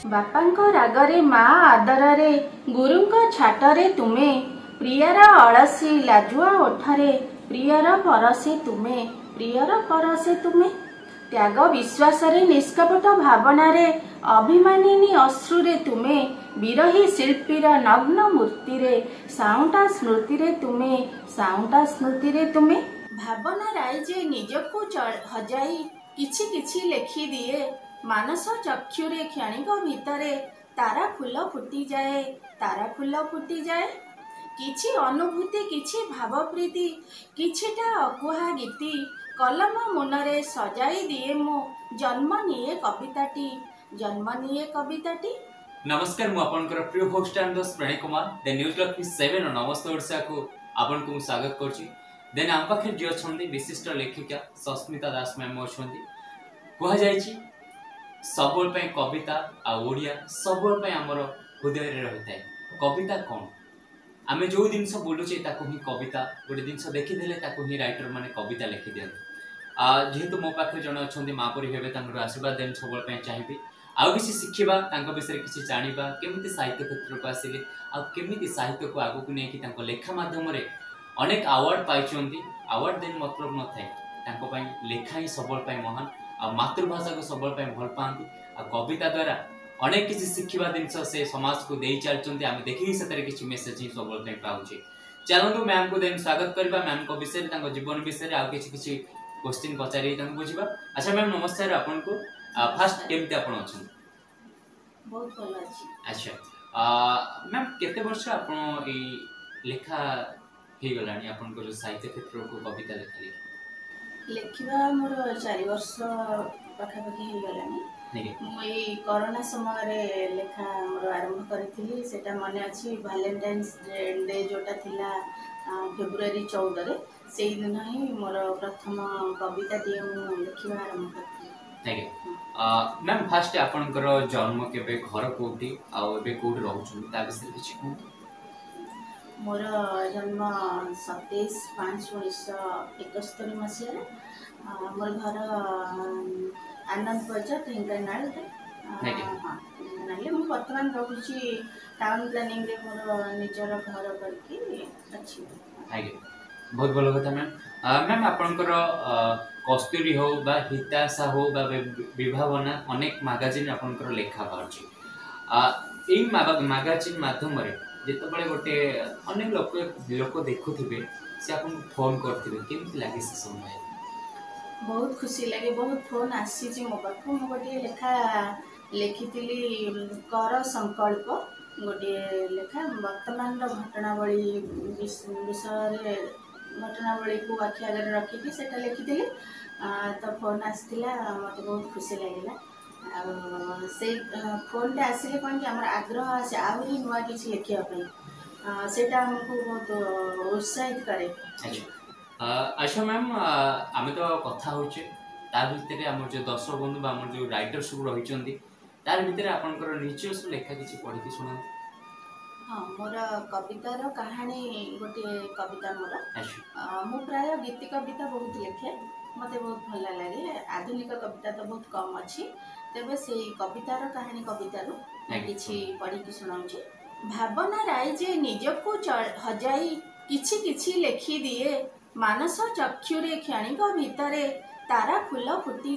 बापांको रागरे माँ आदररे गुरुंको छाटरे तुमे प्रियर अलसी लाजुआ ओठरे प्रियर परसे तुमे त्याग विश्वास निष्कपट भावनारे अभिमानिनी अश्रुरे तुमे विरही शिल्पीर नग्न मूर्तिरे साउंटा स्मृतिरे तुमे भावना राय जे निजको हजाई किछि किछि लेखि दिए मानस चक्षुरे क्षणिक भितरे तारा फूल फुटी जाए किछि अनुभूति किछि भाव प्रीति किछिटा अकुहा गीति कलम मुनरे सजाई दिए मो जन्म निये कविताटी। नमस्कार मु आपनकर प्रिय होस्ट एंड दोस्त प्रणय कुमार द न्यूज लक्ष्मी 7 नमस्ते ओडिशा को आपन को स्वागत करछि। देन आम पाखे जे अछंती विशिष्ट लेखिका सस्मिता दास मैम अछंती कहा जायछि सबोल पे कविता आ ओडिया सबोल पे हमर हृदय रे रहिताय। कविता कोन आमे जो जिनस बोलुचे ताको ही कविता गोटे जिनस देखि देले ताको ही राइटर माने कविता लिखि दियन। जेहेतु मो पाखे जण अछंती मापरी हेबे तांकर आशीर्वाद देन सबोल पे चाहिबी आउ किसी शिखिबा तांको विषय किसी जानिबा केमिति साहित्य क्षेत्र को आसिले आ केमिति साहित्य को आगु नै कि तांको लेखा माध्यम रे अनेक अवार्ड पाइछंती। अवार्ड देन मतलब न थाए तांको पई लेखा ही सबोल पे महान आ मातृभाषा को सबोल पे भल पांती आ कविता द्वारा अनेक किसी शिखिबा जिनस से समाज को देई चलचंती। आमे देखि सतरे किछि मेसेज ही सबोल पे पाउचे। चलंतु मैम को देन स्वागत करबा मैम को विषय तांको जीवन विषय आ किछि क्वेश्चन पचारि तांको बुझिबा। अच्छा मैम नमस्कार आपन को फर्स्ट केमिति आपन अछन? बहुत भल अछि। अच्छा मैम केते वर्ष आपन ए लेखा हे गलानी आपन को साहित्य क्षेत्र को कविता लेखिबा मोर 4 वर्ष पाखा पाखी हे गलानी। मु ए कोरोना समय रे लेखा मोर आरंभ करिथिली सेटा मने अछि वैलेंटाइन्स डे जोटा थिला फेब्रुआरी 14 रे सेई दिन ही मोर प्रथम कविता टी मु लेखिबा आरंभ करथिली। मैम फर्स्ट आपनकर जन्म केबे घर कोठी आ एबे कोड रहउछु ता विषय किछ को? मोर जन्म 27/5/1971 मसीहा मोर घर आनंद बजार ढेंकानाल मु वर्तमान रहउछि टाउन प्लानिंग रे मोर निजर घर करके अछि। बहुत भलो कथा मैम। मैम आपनकर कस्तूरी हो बा हिताशा हो बा विभावना अनेक मैगजीन आपनकर लेखा बारछि। एई मैगजीन माध्यम रे जेते बळे गोटे अनेक लोक देखुथिबे से आपन फोन करथिबे केमति लागे से समय? बहुत खुशी लगे। बहुत फोन आसी जे मो पाखु मो गोटे लेखा लेखितिली कर संकल्प गोटे लेखा वर्तमान घटनावली विषय रे घटनावली को आखि आगे रखी कि सेटा लेखितिली तो फोन आसथिला मते बहुत खुशी लागिला। से फोन आसिले कौन कि हमर आग्रह से आहुरी नुआ किछि लेखिया पई सेटा हमको बहुत उत्साहित करे। अच्छा मैम आमे तो कथा होचे तार भितरे हमर जो दर्शक बंधु बा हमर जो राइटर सब रहिचंदी तार भितरे आपनकर निश्चय लेखा किछि पढि कि सुना। हाँ मोर कवितार कहानी गोटे कविता मोर मु प्राय गीति कविता बहुत लिखे मते बहुत भल लागे। आधुनिक कविता तो बहुत कम अछि तेबे से कवितार कहानी कवितारू किछि पढि कि सुनाउछि। भावना राय जे निजको हजाई किछि किछि लेखि दिए मानस चक्षुरे क्षणिक भितरे तारा फूल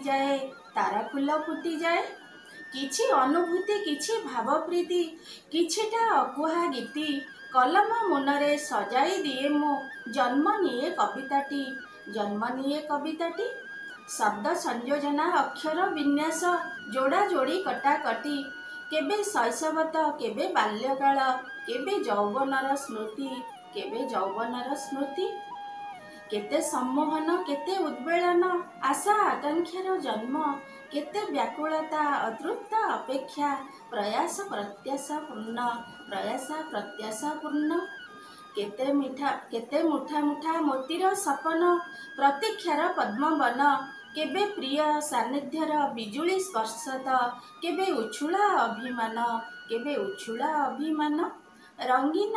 फुटी जाए किछि अनुभूति किछि भाव प्रीति किछिटा अकुहा गीति कलम मुनरे सजाई दिए मो जन्म निये कविताटी। शब्द संयोजना अक्षर विन्यास जोड़ा जोड़ी कटाकटी केबे शैशवत केबे बाल्यकाल केबे यौवनर स्मृति केते सम्मोहन केते उद्वेलन आशा आकांक्षार जन्म केते व्याकुलता अतृप्त अपेक्षा प्रयास प्रत्याशा पूर्ण केते मुठा मुठा मोतीर सपन प्रतीक्षार पद्मवन केबे प्रिय सान्निध्यर बिजुली स्पर्शत केबे उछुला अभिमान रंगीन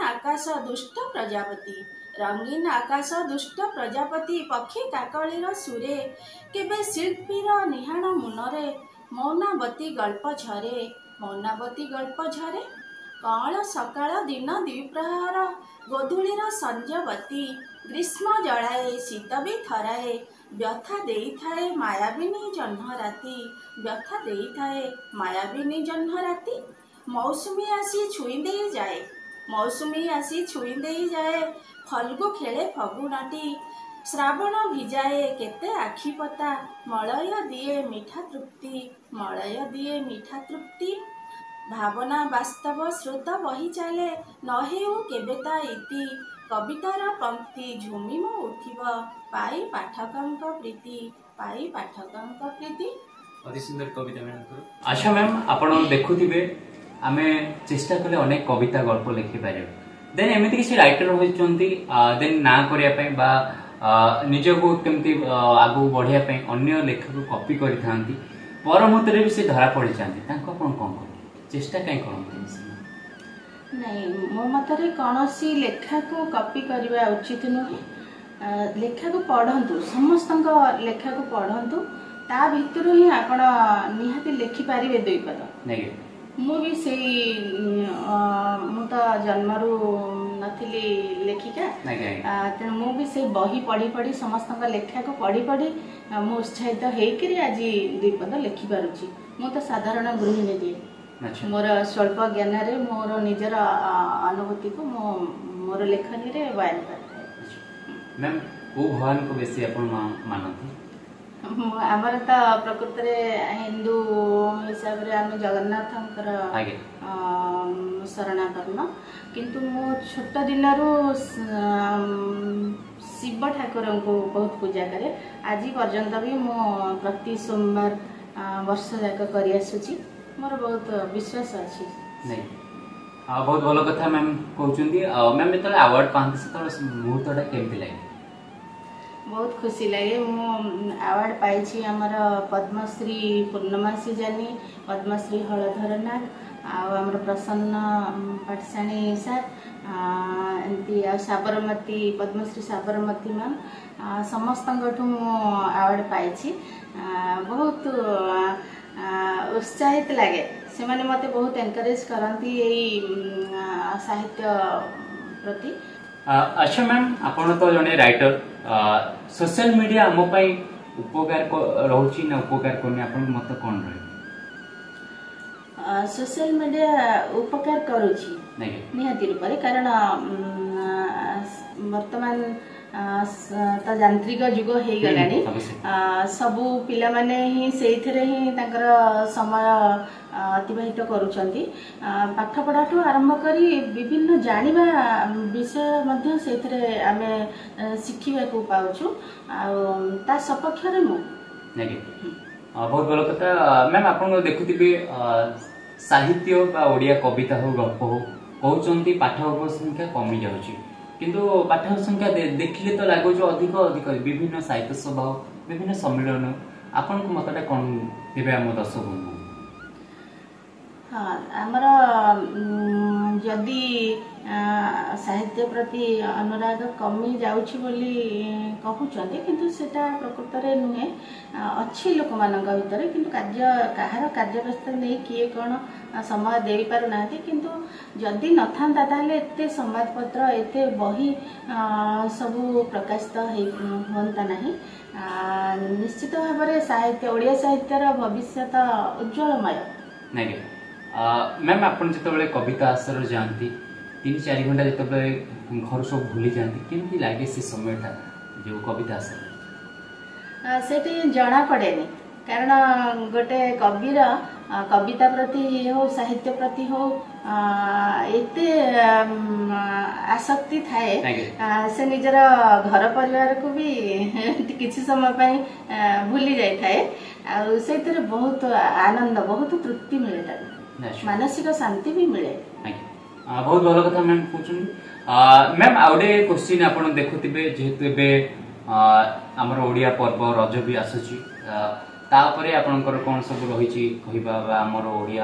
आकाश दुष्ट प्रजापति पक्षी काकलीर सुरे केबे शिल्पीर निहाण मुनरे मौनावती गल्प झरे ମୌନାବତୀ ଗଳ୍ପ ଝରେ କଅଁଳ ସକାଳ ଦିନ ଦ୍ୱିପ୍ରହର ଗୋଧୂଳିର ସଞ୍ଜବତୀ ଗ୍ରୀଷ୍ମ ଜଳାଏ ଶୀତ ବି ଥରାଏ ବ୍ୟଥା ଦେଇଥାଏ ମାୟାବିନୀ ଜହ୍ନ ରାତି ବ୍ୟଥା ଦେଇଥାଏ ମାୟାବିନୀ ଜହ୍ନ ରାତି ମୌସୁମୀ ଆସି ଛୁଇଁ ଦେଇ ଯାଏ ମୌସୁମୀ ଆସି ଛୁଇଁ ଦେଇ ଯାଏ ଫଲ୍ଗୁ ଖେଳେ ଫଗୁଣଟି ଶ୍ରାବଣ ଭିଜାଏ କେତେ ଆଖିପତା ମଳୟ ଦିଏ ମିଠା ତୃପ୍ତି ମଳୟ ଦିଏ ମିଠା ତୃପ୍ତି ଭାବନା ବାସ୍ତବ ସ୍ରୋତ ବହି ଚାଲେ ନ ହେଉ କେବେ ତା ଇତି କବିତାର ପଙ୍କ୍ତି ଝୁମିମ ଉଠିବ ପାଇ ପାଠକଙ୍କ ପ୍ରୀତି ପାଇ ପାଠକଙ୍କ ପ୍ରୀତି। ଅତି ସୁନ୍ଦର କବିତା ମ୍ୟାମ୍। ଆଚ୍ଛା ମ୍ୟାମ୍ ଆପଣ ଦେଖୁଥିବେ ଆମେ ଚେଷ୍ଟା କଲେ ଅନେକ କବିତା ଗଳ୍ପ ଲେଖିପାରିବା ଦେନ୍ ଏମିତି କିଛି ରାଇଟର ହୋଇଛନ୍ତି ଦେନ୍ ନା କରିବା ପାଇଁ ବା ନିଜକୁ କେମିତି ଆଗକୁ ବଢ଼ିବା ପାଇଁ ଅନ୍ୟ ଲେଖକ କପି କରିଥାନ୍ତି ପରମତରେ ବି ସେ ଧରା ପଡ଼ିଯାନ୍ତି ତାଙ୍କୁ ଆପଣ କ'ଣ କରନ୍ତି ଚେଷ୍ଟା କାହିଁ କରନ୍ତି? ନାଇଁ ମୋ ମତରେ କୌଣସି ଲେଖାକୁ କପି କରିବା ଉଚିତ ନୁହେଁ। ଲେଖାକୁ ପଢ଼ନ୍ତୁ ସମସ୍ତଙ୍କ ଲେଖାକୁ ପଢ଼ନ୍ତୁ ତା ଭିତରୁ ହିଁ ଆପଣ ନିହାତି ଲେଖିପାରିବେ ଦୁଇ ପଦ। ମୁଁ ବି ସେଇ ମୁଁ ତ ଜନ୍ମରୁ ନଥିଲି ଲେଖିକା ତେଣୁ ମୁଁ ବି ସେଇ ବହି ପଢ଼ି ପଢ଼ି ସମସ୍ତଙ୍କ ଲେଖାକୁ ପଢ଼ି ପଢ଼ି ମୁଁ ଉତ୍ସାହିତ ହେଇକରି ଆଜି ଦୁଇ ପଦ ଲେଖିପାରୁଛି। ମୁଁ ତ ସାଧାରଣ ଗୃହିଣୀ ଦିଏ ମୋର ସ୍ୱଳ୍ପ ଜ୍ଞାନରେ ମୋର ନିଜର ଅନୁଭୂତିକୁ ମୁଁ ମୋର ଲେଖନୀରେ ବୟାନ କରିଥାଏ। ମ୍ୟାମ୍ କୋଉ ଭଗବାନଙ୍କୁ ବେଶୀ ଆପଣ ମାନନ୍ତି? ଆମର ତ ପ୍ରକୃତରେ ହିନ୍ଦୁ ହିସାବରେ ଆମେ ଜଗନ୍ନାଥଙ୍କର ଶରଣାପନ୍ନ କିନ୍ତୁ ମୁଁ ଛୋଟ ଦିନରୁ ଶିବ ଠାକୁରଙ୍କୁ ବହୁତ ପୂଜା କରେ ଆଜି ପର୍ଯ୍ୟନ୍ତ ବି ମୁଁ ପ୍ରତି ସୋମବାର ବର୍ଷ ଯାକ କରି ଆସୁଛି ମୋର ବହୁତ ବିଶ୍ୱାସ ଅଛି। ବହୁତ ଭଲ କଥା ମ୍ୟାମ୍ କହୁଛନ୍ତି। ମ୍ୟାମ୍ ଯେତେବେଳେ ଆୱାର୍ଡ ପାଆନ୍ତି ସେତେବେଳେ ମୁହୂର୍ତ୍ତଟା କେମିତି ଲାଗେ? ବହୁତ ଖୁସି ଲାଗେ। ମୁଁ ଆୱାର୍ଡ ପାଇଛି ଆମର ପଦ୍ମଶ୍ରୀ ପୂର୍ଣ୍ଣମାସୀ ଜାନି ପଦ୍ମଶ୍ରୀ ହଳଧର ନାଗ ଆଉ ଆମର ପ୍ରସନ୍ନ ପାଟଶାଣୀ ସାର୍ ଏମିତି ଆଉ ସାବରମତୀ ପଦ୍ମଶ୍ରୀ ସାବରମତୀ ମ୍ୟାମ୍ ସମସ୍ତଙ୍କଠୁ ମୁଁ ଆୱାର୍ଡ ପାଇଛି। ବହୁତ ଉତ୍ସାହିତ ଲାଗେ ସେମାନେ ମୋତେ ବହୁତ ଏନକରେଜ କରନ୍ତି ଏଇ ସାହିତ୍ୟ ପ୍ରତି। ଆଚ୍ଛା ମ୍ୟାମ୍ ଆପଣ ତ ଜଣେ ରାଇଟର सोशल मीडिया आम उपकार रोची ना उपकार करनी आपन मत कौन रहे? सोशल मीडिया उपकार करुची निहाती रूप से कारण वर्तमान तो यांत्रिक जुग हो गला सबू पिला माने ही सेइथरे ही ताकर समय अतिबाहित करूछंती पाठ पढ़ा ठू आरंभ करी विभिन्न जानिबा विषय मध्य सेइथरे आमे शिखिबा को पाउछु आ ता सपक्ष रे मु बहुत भलो कथा मैम आपन देखुथिबे साहित्य बा ओडिया कविता हो गप हो कहउचंती पाठक संख्या कमी जाउची किंतु पाठक संख्या देखिले तो लागो जो अधिक अधिक विभिन्न साहित्य सभा विभिन्न सम्मेलन आपन को मतटा कोन देबे हम दर्शक हाँ आमर जदि साहित्य प्रति अनुराग कमी जाउछि बोली कहउचंती किंतु सेटा प्रकृत रे नुहे अच्छी लोक मानक भितर किंतु कार्य कहार कार्य व्यवस्था नहीं किए कौन समय दे पार नांती किंतु जदि न थांता ताले एते संवादपत्र एते बही सबु प्रकाशित होता नहीं निश्चित भाव में साहित्य ओडिया साहित्यर भविष्यत उज्ज्वलमय नहीं मैम आपन जतबेले कविता आसर जानती 3-4 घंटा जतबेले घर सब भूली जानती केमती लागे से समयटा जो कविता आसर सेठी जना पड़ेनी कारण गोटे कविर कविता प्रति हो साहित्य प्रति हो एते आसक्ति थाए से निजर घर परिवार को भी किसी समय पाई भूली जाए थाए आ सेतिर बहुत आनंद बहुत तृप्ति मिले मानसिक शांति भी मिले बहुत भलो कथा मैम पूछन मैम आउडे क्वेश्चन आपण देखुतिबे जेहेतु एबे हमर ओडिया पर्व रज भी आसुची तापरे आपनकर कोन सब रहिची कहिबा बा हमर ओडिया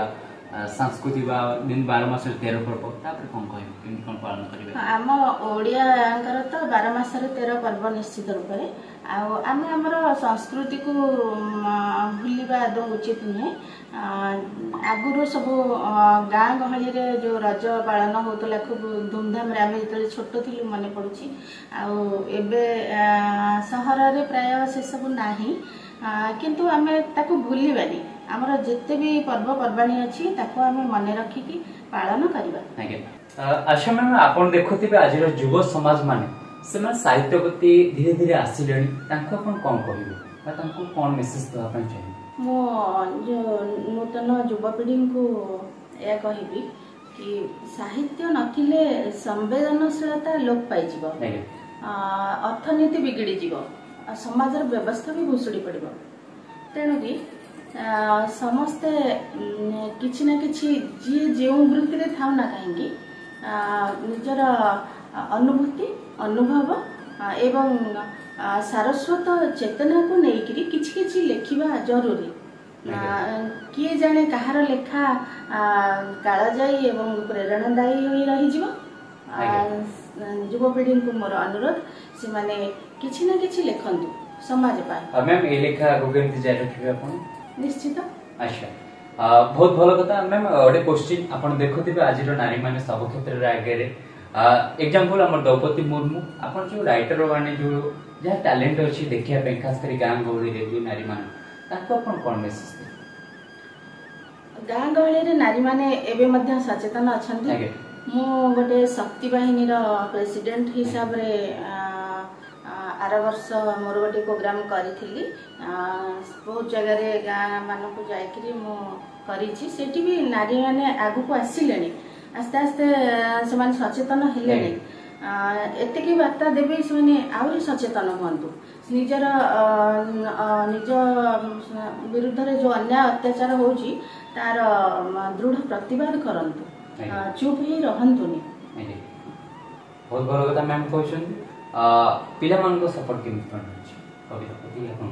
सांस्कृतिक दिन 12 मास 13 पर्व तापर कौन कहबे केमि कोन पालन करिवे? आम ओडियांकर तो 12 मासरे 13 पर्व निश्चित रूप से आमे हमर संस्कृति को भूलिबा आदौ उचित नुहे। आगुरु सब गाँ गहली रे जो रज पालन होतला खूब धूमधाम रे आमे जतले छोट थिलु मने पडुची एबे सहर रे प्राय से सब नाही किंतु आमे ताको भूलिबानी आमर जिते भी पर्वपर्वाणी अच्छी ताको आमे मने रखिकी पालन करिबा। अच्छा मैम आपण देखुथिबे आज युव समाज माने से साहित्य प्रति धीरे धीरे आसिले कौन कहबे कौन मेसेज देवा चाहिए? मो जो नूतन युवपीढ़ी को यह कहबी कि साहित्य नथिले संवेदनशीलता लोप पाई जीवो, अर्थनीति बिगड़ी जीवो, समाजर व्यवस्था भी भुसुड़ी पड़ो। तेणु कि समस्ते किछि ना किछि जी जो वृत्ति रे थाउ ना कहीं निजर अनुभूति अनुभव एवं सारस्वत चेतना को लेकिरी किछि किछि लेखिबा जरूरी। किए जाने कहार लेखा काल जाई एवं प्रेरणादायी होई रही जीवो। युवपीढ़ी को मोर अनुरोध से माने किछि ना किछि लेखंतु समाज पाए। मैम ए लेखा को केमति जाय रखिबे आपण? निश्चित। अच्छा बहुत भल कथा मैम। गोटे क्वेश्चन आपण देखुथिबे आज नारी माने सब क्षेत्र रे आगे रे एग्जांपल हमर द्रौपदी मुर्मू आपण जो राइटर माने जो जहा टैलेंट अछि देखिया पे खास करी गां गहली रे जो नारी माने ताको आपण कोन मेसेज दे? गां गहली रे नारी माने एबे मध्य सचेतन अछंती। मु गोटे शक्ति बाहिनी रो प्रेसिडेंट हिसाब रे आर वर्ष मोर गोटे प्रोग्राम करी बहुत जगह गाँ मानक जाकरी मुझे सेठी भी नारी मैंने आगु को आसिले आस्ते आस्ते से सचेतन हेले एतिकी वार्ता देवे से आहरी सचेतन हूँ निजर निज विरुद्ध रे जो अन्याय अत्याचार होची तार दृढ़ प्रतिवाद करंतु चुप ही रहंतुनी। बहुत भल कथा मैम कहछन पिला मान को सपोर्ट केमि करछ कविता प्रति अपन?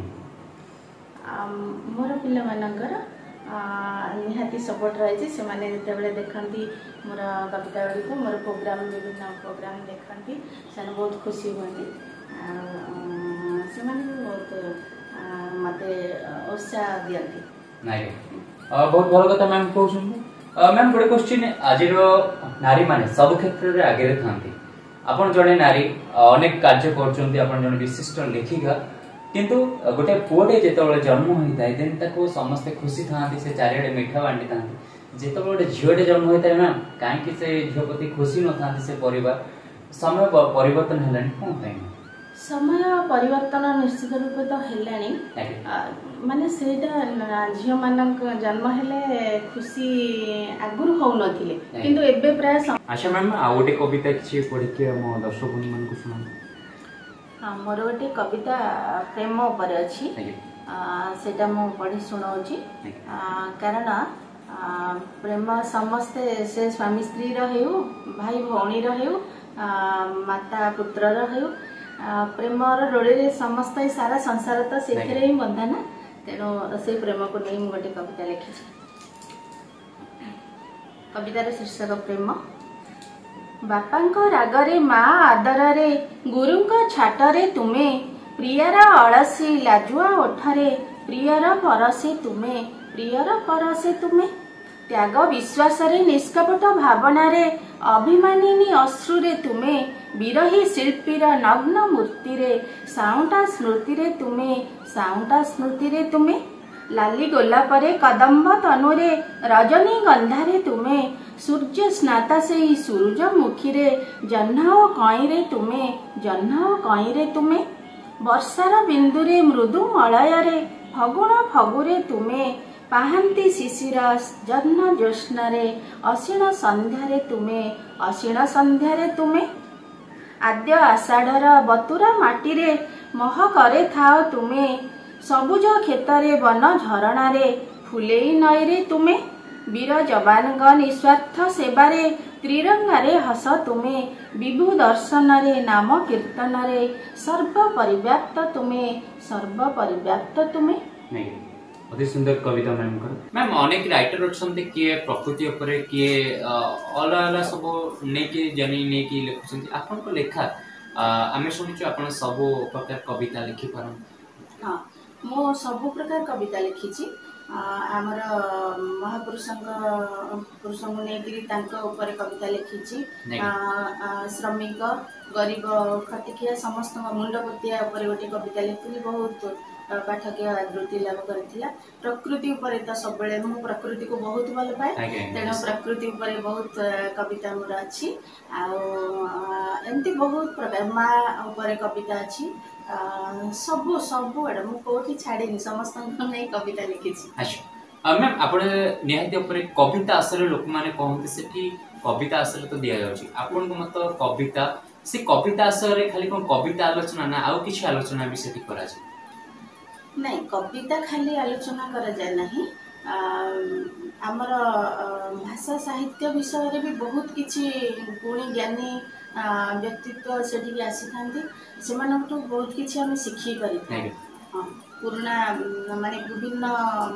मोर पिला मानकर निहाती सपोर्ट रही से माने जेतेबेले देखंती मोर कविता गुड़ी को मोर प्रोग्राम विभिन्न प्रोग्राम देखंती से बहुत खुशी होनी से माने बहुत मते उत्साह दियंती। नाइ बहुत भल कथा मैम कहछन। मैम गोटे क्वेश्चन आज नारी माने सब क्षेत्र रे आगे रे थांती आपण जड़े नारी अनेक कार्य करछंती आपण जने विशिष्ट लेखिका किंतु गोटे पुओटे जेतबेले जन्म होई थाए देन ताको समस्त खुशी थांती से चारिडे मिठा बांटी थांती जेतबेले गोटे झियोटे जन्म होई थाए ना काहे कि से झियो प्रति खुशी न थांती से परिवार समय परिवर्तन हेलानी कोन थाए? समय परिवर्तन निश्चित रूप तो हेलानी माने सेटा झियो मानक जन्म हेले खुशी आगुरु हो नथिले किंतु एबे प्राय। अच्छा मैम आ गोटे कविता किछि पढि के हम दर्शक बंधु मन को सुनाउ। हां मोर गोटे कविता प्रेम ऊपर अछि सेटा मु पढि सुनाउची कारण प्रेम समस्ते से स्वामी स्त्री रहेउ भाई भौणी रहेउ माता पुत्र रहेउ प्रेमर रोड़े समस्त सारा संसार तो से ही बंधा ना तेणु से प्रेम को नहीं गोटे कविता लिखी। कवितार शीर्षक प्रेम। बापांको रागरे माँ आदरे गुरुंको छाटरे तुमे प्रियर अलसी लाजुआ ओठरे प्रियर परसे तुमे त्याग विश्वास रे निष्कपट भावना रे अभिमानिनी अश्रुरे तुमे विरही शिल्पीर नग्न मूर्ति रे साउंटा स्मृति रे तुमे लाली गोलापरे कदम्ब तनुरे रजनी गंधारे तुमे सूर्य स्नाता से सूरजमुखी रे जह्नाओ कई रे तुमे वर्षार बिंदुरे मृदु मलय रे फगुण फगुरे तुमे पाहांती शिशिर जह्न ज्योत्स्नारे असीण संध्यारे तुमे आद्य आषाढ़र बतुरा माटीरे मह करे थाओ तुमे सबुज खेतरे वन झरणारे फुलेई नईरे तुमे वीर जवान निस्वार्थ सेवारे त्रिरंगारे हस तुमे विभु दर्शनरे नाम कीर्तनरे सर्व परिव्याप्त तुमे अति सुंदर कविता मैम मैम अनेक राइटर अच्छा किए प्रकृति उपरे किए अलग अलग सब नहीं जानी नहीं लिखुं आपन लेखा आम शुणुचु आप सब प्रकार कविता लिखि पार हाँ मो सब प्रकार कविता लिखी आमर महापुरुष को नहीं कविता लिखी श्रमिक गरीब खटिकिया समस्त मुंडपतिया गोटे कविता लिखी बहुत पाठकीय आदृति लाभ करथिला प्रकृति उपरे तो सब मु प्रकृति को बहुत भल पाए तेणु प्रकृति उपरे बहुत कविता मोर अच्छी एमती बहुत प्रकार माँ उपरे कविता अच्छी सब सब आड़े मु कोठी छाड़ीनी समस्त नहीं कविता लिखी। अच्छा मैम आप निहाती उपरे कविता आसरे लोक माने कहते सेठी कविता आसरे तो दिया जाउची आपन को मत कविता से कविता आसरे खाली कोन कविता आलोचना ना आउ किछि आलोचना भी सेठी करा छै नहीं कविता खाली आलोचना करा जाए नहीं आमर भाषा साहित्य विषय रे भी बहुत किछि गुणी ज्ञानी व्यक्तित्व सेठी आसी थांती से बहुत किछि हम शिखी पारि पुराना माने विभिन्न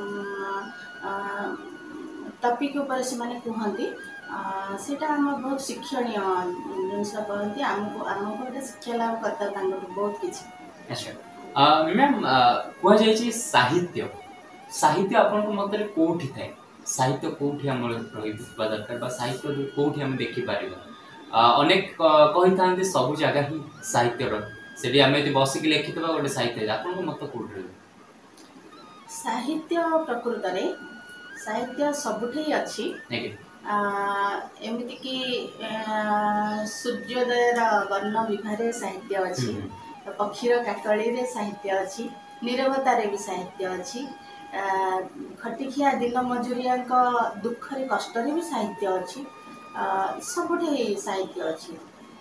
टॉपिक ऊपर से माने कहंती सेटा हम बहुत शिक्षणीय जिनस कहंती हमको शिक्षा लाभ करता बहुत किछि। अच्छा मैम कह जाए साहित्य साहित्य आपन मतरे कोठी थाए साहित्य कोठी हमर रहिबा दरकार साहित्य कोठी हम देखि पारिबा अनेक कहि थांते सब जगह ही साहित्य रो सेठी हम यदि बसिक लिखितबा गोटे साहित्य आपन मत कोठी साहित्य प्रकृत रे साहित्य सबुठे अछि एमिति कि सूर्योदय वर्ण विभारे साहित्य अछि पक्षीर काकली रे साहित्य अच्छी नीरवता रे भी साहित्य अच्छी खटिखिया दिन मजूरिया दुख रे कष्ट रे भी साहित्य अच्छी सबुठे साहित्य अच्छी।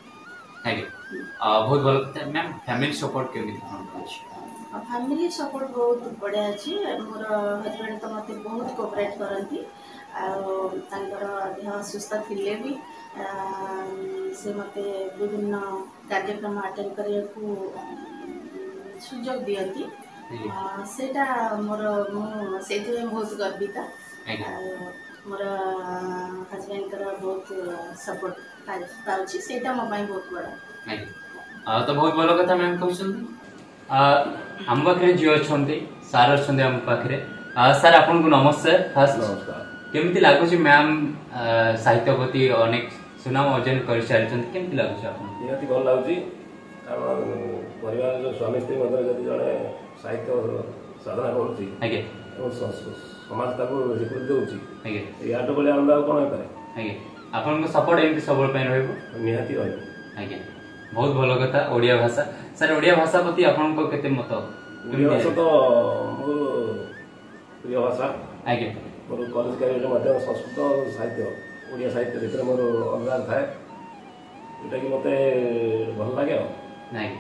बहुत भल मैम फैमिली सपोर्ट केमिति फैमिली सपोर्ट बहुत बढ़िया अच्छी मोर हजबैंड तो मते बहुत कोऑपरेट करंती देह सुस्थ थिले भी से मते विभिन्न कार्यक्रम अटेंड करने को सुजोग दियंती सेटा मोर से बहुत गर्वित मोर हजबैंड बहुत सपोर्ट पाउची सेटा मो पाई बहुत बड़ा तो बहुत भल कथा मैम कहछन हम पाखे जी अच्छा सार अच्छा आम पाखे सार आपन को नमस्कार खास नमस्कार केमती लागुची मैम साहित्य प्रति अनेक सुनाम अर्जन कर सारी केमती लागुची आपन निहाती भल लागुची कारण परिवार जो स्वामी स्त्री मध्य जदि जड़े साहित्य साधना करुच्ची आगे समाज ताको स्वीकृति देउची आगे याटो बोले आनंद आ कोन पारे आगे आपन को सपोर्ट एमती सबल पेन रहबो निहाती रहबो आगे बहुत भल कथा ओडिया भाषा सर ओडिया भाषा प्रति आपन को केते मत ओडिया भाषा तो मोर प्रिय भाषा आगे मोर कॉलेज कैरियर मध्य संस्कृत साहित्य ओडिया साहित्य भीतर मोर अनुराग थाए जोटा कि मते भल लागे नहीं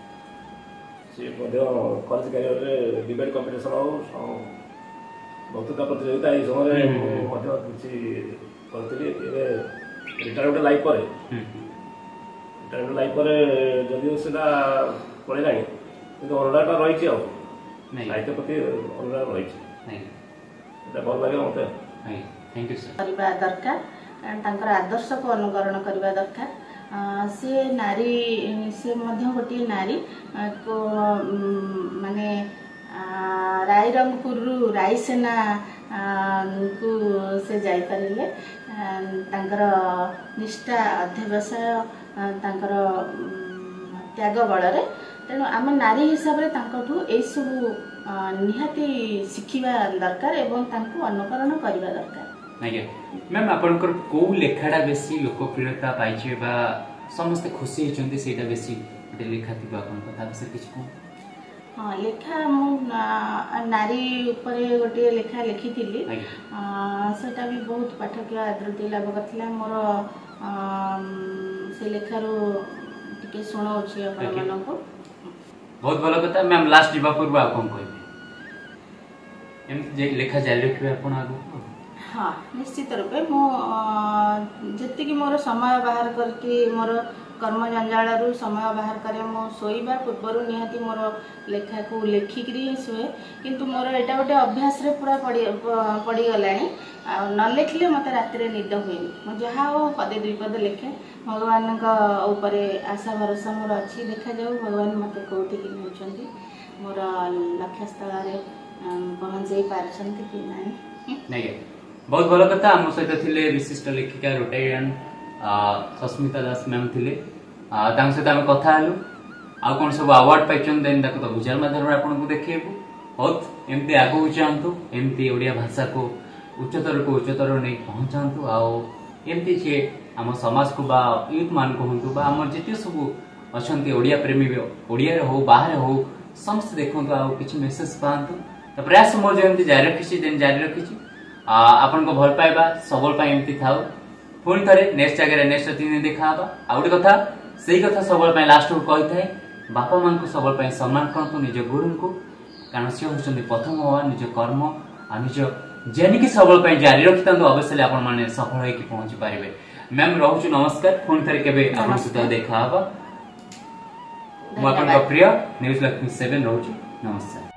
से मध्य कॉलेज कैरियर रे डिबेट कंपटीशन हो वक्तृता प्रतियोगिता ये समय मध्य किछि करथि एबे रिटायरमेंट लाइफ पर रिटायरमेंट लाइफ पर जदिओ सेटा पळेलानी किंतु अनुरागटा रहिछि आ साहित्य प्रति अनुराग रहिछि এটা ଭଲ ଲାଗେ ମୋତେ थैंक यू सर କରିବା ଦରକାର ତାଙ୍କର ଆଦର୍ଶ को अनुकरण କରିବା ଦରକାର से नारी से मध्य गोटे नारी को माने रायरंगपुर रायसेना को से जाई परिले तांकर निष्ठा अध्यवसाय तांकर त्याग बल रे तेणु आम नारी हिसाब रे तांकठू एई सब निहाती शिखिबा दरकार एवं तांको अनुकरण करबा दरकार। आज्ञा मैम आपनकर को लेखाटा बेसी लोकप्रियता पाइछे बा समस्त खुशी हेचंती सेटा बेसी गोटे लेखा थिबा आपन कथा बिषय किछ को हाँ लेखा मु नारी उपरे गोटे लेखा लिखिथिली सेटा भी बहुत पाठकीय आदृति लाभ करथिला मोर से लेखारो टिके सुनाउछि आपन मानको बहुत भल कथा मैम लास्ट जीवा पूर्व आप कौन कहबे एम लेखा जारी रखबे आपन आगु हाँ निश्चित रूपे मो जति कि मोर समय बाहर करके मोर कर्म जंजालू समय बाहर करे मो शोइबा पूर्वर निहाती मोर लेखा को लेखिकी शुए किंतु मोर एटा गोटे अभ्यास रे पूरा पड़ी गलानी न लिखले मत रात निद हुए मो जहाँ हो पदे दुई पद लिखे भगवान उपरे आशा भरोसा मोर अच्छी देखा जाऊ भगवान मत कौटिक नौकरी मोर लक्ष्यस्थल पहुँचे पार्टी कि नहीं बहुत भल कथा आम सहित थिले विशिष्ट लेखिका रोटारियन सस्मिता दास मैम थिले सहित आम कथा हेलु आ कौन सब अवार्ड पाइछन देन ताको तो विचार माध्यम आपन को देखेबु बहुत एमती आगु चाहतु एमती ओडिया भाषा को उच्चतर नहीं पहुंचातु आ एमती छे आम समाज को बा यूथ मान को हंतु बा हमर जेते सब अछंती ओडिया प्रेमी ओडिया रे हो बाहर हो समस्त देखंतु आ किछि मेसेज पांतु तो प्रयास मोर जेमती जारी रखिछि देन जारी रखिछि आपन को भल पाइबा सबल पाइ एमती थाउ पुणी थरे नेक्स्ट जगह नेक्स्ट 3 दिन देखा हबा आ गोटे कथा सेही कथा सबल पाइ लास्ट को कहि थाए बापा मान को सबल पाइ सम्मान करतु निज गुरु को कारण से होचंदी प्रथम हवा निज कर्म आ निज जेनिकी सबल पाइ जारी रखितंतु अवश्य आपन माने सफल होई कि पहुंची पाइबे मैम रहउछु नमस्कार पुणी थरे केबे आपन सहित देखा हबा मो आपन प्रिय न्यूज लक्ष्मी 7 रहउछु नमस्कार।